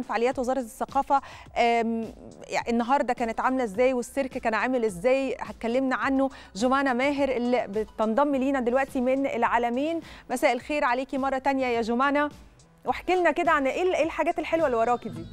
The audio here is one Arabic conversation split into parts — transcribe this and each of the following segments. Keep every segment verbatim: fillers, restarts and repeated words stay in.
فعاليات وزاره الثقافه النهارده كانت عامله ازاي والسيرك كان عامل ازاي، هتكلمنا عنه جمانة ماهر اللي بتنضم لينا دلوقتي من العالمين. مساء الخير عليكي مره ثانيه يا جمانة، واحكي لنا كده عن ايه الحاجات الحلوه اللي وراكي دي.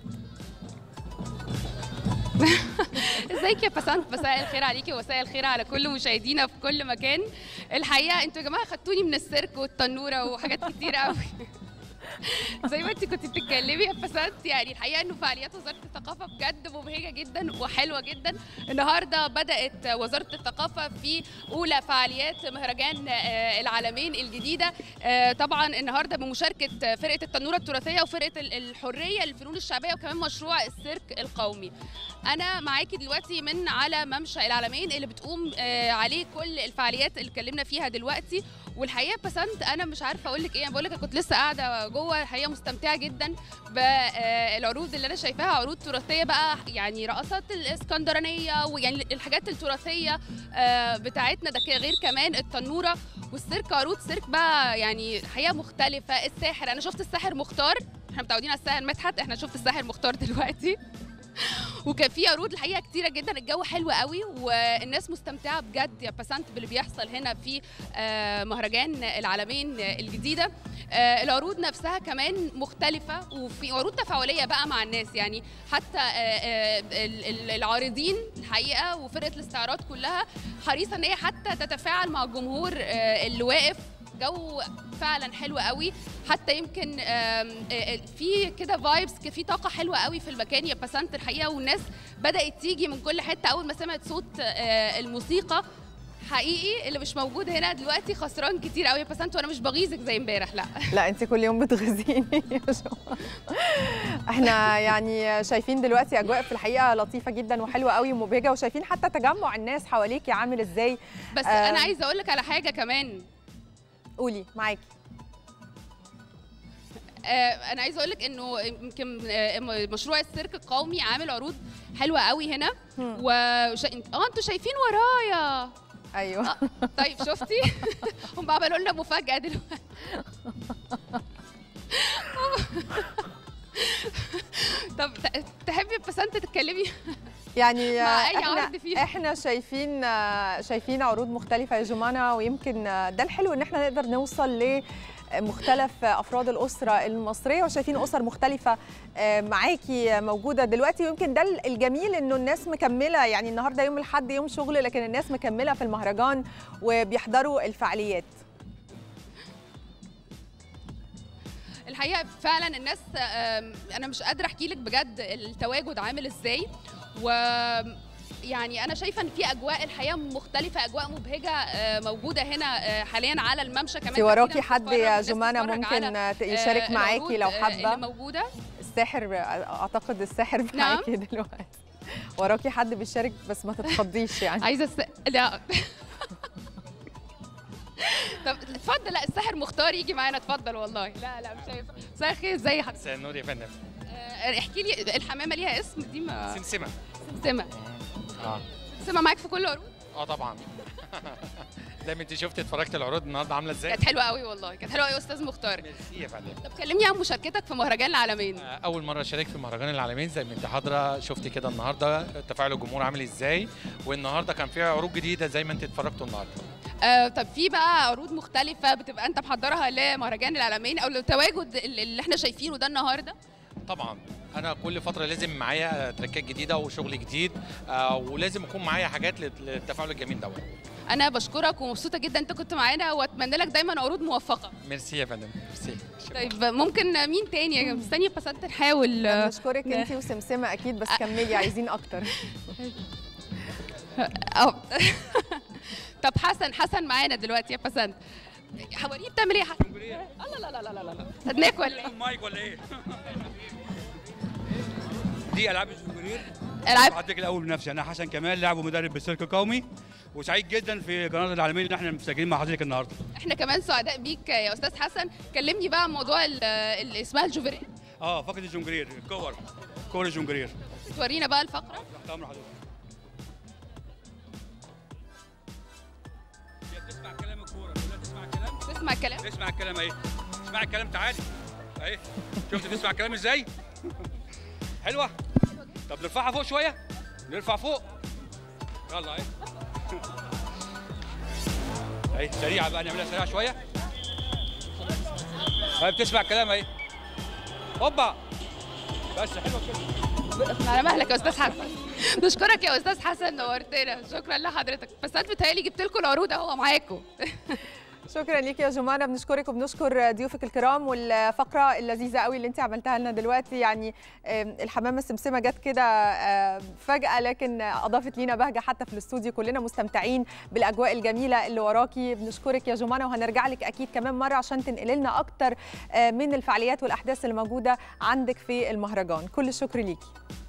ازيك يا بسنت؟ مساء الخير عليكي ومساء الخير على كل مشاهدينا في كل مكان. الحقيقه انتوا يا جماعه خدتوني من السيرك والتنوره وحاجات كتير قوي زي ما انت كنت بتتكلمي يا بسنت. يعني الحقيقه انه فعاليات وزاره الثقافه بجد مبهجه جدا وحلوه جدا. النهارده بدات وزاره الثقافه في اولى فعاليات مهرجان العالمين الجديده، طبعا النهارده بمشاركه فرقه التنوره التراثيه وفرقه الحريه للفنون الشعبيه وكمان مشروع السيرك القومي. انا معاكي دلوقتي من على ممشى العالمين اللي بتقوم عليه كل الفعاليات اللي اتكلمنا فيها دلوقتي. والحقيقه بسنت انا مش عارفه اقول لك ايه، انا بقول لك كنت لسه قاعده جوه، الحقيقه مستمتعه جدا بالعروض اللي انا شايفاها، عروض تراثيه بقى، يعني رقصات الاسكندرانيه ويعني الحاجات التراثيه بتاعتنا، ده غير كمان التنوره والسيرك، عروض سيرك بقى يعني الحقيقه مختلفه. الساحر، انا شفت الساحر مختار، احنا متعودين على الساحر مدحت، احنا شفت الساحر مختار دلوقتي وكان في عروض الحقيقه كتيره جدا. الجو حلو قوي والناس مستمتعه بجد يا بسنت باللي بيحصل هنا في مهرجان العالمين الجديده. العروض نفسها كمان مختلفه وفي عروض تفاعليه بقى مع الناس، يعني حتى العارضين الحقيقه وفرقه الاستعراض كلها حريصه ان هي حتى تتفاعل مع الجمهور اللي واقف. جو فعلا حلو قوي، حتى يمكن في كده فايبس، في طاقه حلوه قوي في المكان يا بسنت الحقيقه، والناس بدات تيجي من كل حته اول ما سمعت صوت الموسيقى. حقيقي اللي مش موجود هنا دلوقتي خسران كتير قوي يا بسنت، وانا مش بغيظك زي امبارح، لا لا انت كل يوم بتغيظيني يا جماعه. احنا يعني شايفين دلوقتي اجواء في الحقيقه لطيفه جدا وحلوه قوي ومبهجه، وشايفين حتى تجمع الناس حواليكي عامل ازاي. بس آه انا عايزه اقول لك على حاجه كمان. قولي معاكي. آه انا عايزه اقول لك انه يمكن آه مشروع السيرك القومي عامل عروض حلوه قوي هنا، وش... اه انتوا شايفين ورايا. ايوه آه طيب شفتي هم عملوا لنا مفاجاه دلوقتي طب تحبي بسنت تتكلمي يعني مع اي احنا عرض فيها؟ احنا شايفين شايفين عروض مختلفه يا جمانة، ويمكن ده الحلو ان احنا نقدر نوصل لمختلف افراد الاسره المصريه، وشايفين اسر مختلفه معاكي موجوده دلوقتي. ويمكن ده الجميل انه الناس مكمله، يعني النهارده يوم الاحد يوم شغل، لكن الناس مكمله في المهرجان وبيحضروا الفعاليات. الحقيقه فعلا الناس، انا مش قادره احكي لك بجد التواجد عامل ازاي، و يعني انا شايفه ان في اجواء الحقيقه مختلفه، اجواء مبهجه موجوده هنا حاليا على الممشى. كمان وراكي حد يا جمانة ممكن يشارك معاكي لو حابه؟ اللي موجوده الساحر، اعتقد الساحر معاكي نعم؟ دلوقتي وراكي حد بيشارك، بس ما تتخضيش يعني. عايزه الس... لا طب اتفضل. لا الساحر مختار يجي معانا، اتفضل. والله لا لا مش هينفع. مساء الخير، ازي حضرتك؟ مساء النور يا فندم. احكي لي، الحمامه ليها اسم دي؟ ما سمسمه. سمسمه اه سمسمه معاك في كل العروض؟ اه طبعا زي ما انت شفتي اتفرجت العروض النهارده عامله ازاي؟ كانت حلوه قوي والله، كانت حلوه قوي يا استاذ مختار. ميرسي يا فندم. طب كلمني عن مشاركتك في مهرجان العالمين. اول مره اشارك في مهرجان العالمين زي ما انت حاضره، شفتي كده النهارده تفاعل الجمهور عامل ازاي، والنهارده كان فيها عروض جديده زي ما انت اتفرجتوا النهارده. آه طب في بقى عروض مختلفه بتبقى انت محضرها لمهرجان العالمين، او التواجد اللي احنا شايفينه ده النهارده؟ طبعا انا كل فتره لازم معايا تركات جديده وشغل جديد، آه ولازم يكون معايا حاجات للتفاعل الجميل دوت. انا بشكرك ومبسوطه جدا انت كنت معانا، واتمنى لك دايما عروض موفقه. ميرسي يا فندم. ميرسي. طيب ممكن مين تاني؟ مستنيه بسنت نحاول. بشكرك انت وسمسمه اكيد، بس كملي عايزين اكتر. اه طب حسن، حسن معانا دلوقتي يا بسنت، حواليه بتعمل ايه يا حسن؟ لا لا لا لا لا خدناك ولا ايه؟ المايك ولا ايه؟ دي العاب الجمهورير. العاب هديك الاول بنفسي، انا حسن كمال، لاعب ومدرب بالسيرك القومي، وسعيد جدا في قناه العالمين ان احنا مسجلين مع حضرتك النهارده. احنا كمان سعداء بيك يا استاذ حسن. كلمني بقى عن موضوع اللي اسمها الجوفريه. اه فقره الجونجرير، الكور كور الجونجرير. تورينا بقى الفقره. تحت امر حضرتك. تسمع كلام الكوره، تسمع الكلام؟ تسمع الكلام؟ تسمع الكلام اهي، تسمع الكلام، تعالي اهي، شفت تسمع الكلام ازاي؟ حلوه. طب نرفعها فوق شويه، نرفع فوق. يلا اهي اهي سريعه بقى، نعملها سريعه شويه. اهي بتسمع الكلام اهي. هوبا بس حلوه كده. على مهلك يا استاذ حسن. نشكرك يا استاذ حسن، نورتنا. شكرا لحضرتك. بس انا بتهيألي جبت لكم العروض اهو معاكم. شكرا ليك يا جمانة، بنشكرك وبنشكر ضيوفك الكرام، والفقره اللذيذه قوي اللي انت عملتها لنا دلوقتي. يعني الحمامه السمسمه جت كده فجاه، لكن اضافت لينا بهجه حتى في الاستوديو. كلنا مستمتعين بالاجواء الجميله اللي وراكي. بنشكرك يا جمانة، وهنرجع لك اكيد كمان مره عشان تنقلي لنا اكتر من الفعاليات والاحداث اللي موجوده عندك في المهرجان. كل الشكر ليكي.